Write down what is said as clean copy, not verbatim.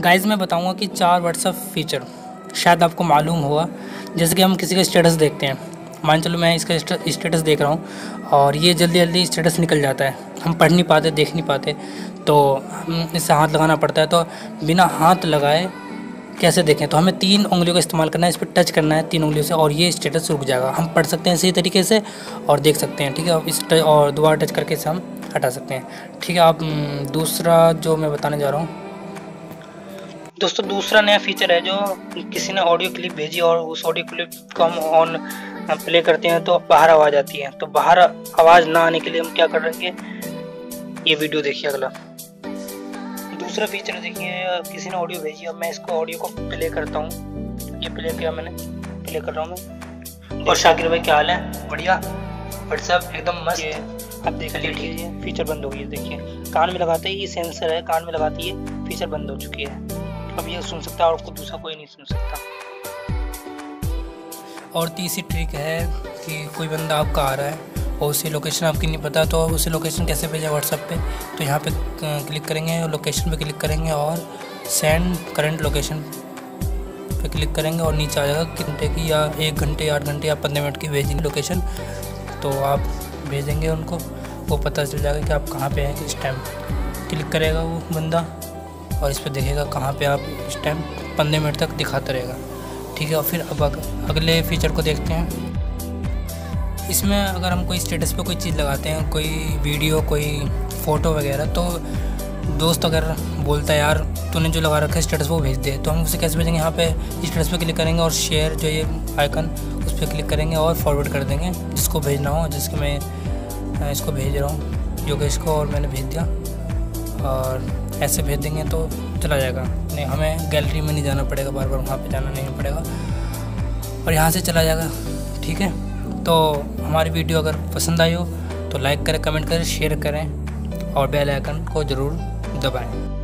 Guys मैं बताऊंगा कि 4 व्हाट्सएप फीचर शायद आपको मालूम होगा। जैसे कि हम किसी का स्टेटस देखते हैं, मान चलो मैं इसका स्टेटस देख रहा हूँ और ये जल्दी जल्दी स्टेटस निकल जाता है, हम पढ़ नहीं पाते, देख नहीं पाते, तो हम इससे हाथ लगाना पड़ता है। तो बिना हाथ लगाए कैसे देखें, तो हमें 3 उंगलियों का इस्तेमाल करना है, इस पर टच करना है 3 उंगलियों से और ये स्टेटस रुक जाएगा। हम पढ़ सकते हैं सही तरीके से और देख सकते हैं, ठीक है। इस और दोबारा टच करके इसे हम हटा सकते हैं, ठीक है। आप दूसरा जो मैं बताने जा रहा हूँ दोस्तों, दूसरा नया फीचर है जो किसी ने ऑडियो क्लिप भेजी और उस ऑडियो क्लिप को हम ऑन प्ले करते हैं तो बाहर आवाज़ आती है। तो बाहर आवाज़ ना आने के लिए हम क्या करेंगे, ये वीडियो देखिए अगला। दूसरा फीचर देखिए, किसी ने ऑडियो भेजी, अब मैं इसको ऑडियो को प्ले करता हूँ। ये प्ले किया मैंने, प्ले कर रहा हूँ मैं। और शाकिर भाई क्या हाल है? बढ़िया, व्हाट्सएप एकदम मस्त। अब देख लीजिए, ठीक है, फीचर बंद हो गई है। देखिए कान में लगाते ही, ये सेंसर है, कान में लगाती है, फीचर बंद हो चुकी है। अब ये सुन सकता है और उसको दूसरा कोई नहीं सुन सकता। और तीसरी ट्रिक है कि कोई बंदा आपका आ रहा है और उसे लोकेशन आपकी नहीं पता, तो उसे लोकेशन कैसे भेजा व्हाट्सएप पे, तो यहाँ पे क्लिक करेंगे, लोकेशन पे क्लिक करेंगे और सेंड करंट लोकेशन पे क्लिक करेंगे और नीचे आ जाएगा कितने की, या 1 घंटे, 8 घंटे या 15 मिनट की भेजी लोकेशन। तो आप भेजेंगे उनको, वो पता चल जाएगा कि आप कहाँ पे हैं किस टाइम। क्लिक करेगा वो बंदा और इस पर देखेगा कहाँ पे आप इस टाइम, 15 मिनट तक दिखाता रहेगा, ठीक है। और फिर अब अगले फीचर को देखते हैं। इसमें अगर हम कोई स्टेटस पे कोई चीज़ लगाते हैं, कोई वीडियो, कोई फ़ोटो वगैरह, तो दोस्त अगर बोलता है यार तूने जो लगा रखा है स्टेटस वो भेज दे, तो हम उसे कैसे भेजेंगे? यहाँ पे स्टेटस पे क्लिक करेंगे और शेयर जो ये आइकन, उस पर क्लिक करेंगे और फॉरवर्ड कर देंगे जिसको भेजना हो। जिसको मैं इसको भेज रहा हूँ योगेश को, और मैंने भेज दिया और ऐसे भेज देंगे तो चला जाएगा। नहीं, हमें गैलरी में नहीं जाना पड़ेगा, बार बार वहाँ पे जाना नहीं पड़ेगा और यहाँ से चला जाएगा, ठीक है। तो हमारी वीडियो अगर पसंद आई हो तो लाइक करें, कमेंट करें, शेयर करें और बेल आइकन को ज़रूर दबाएं।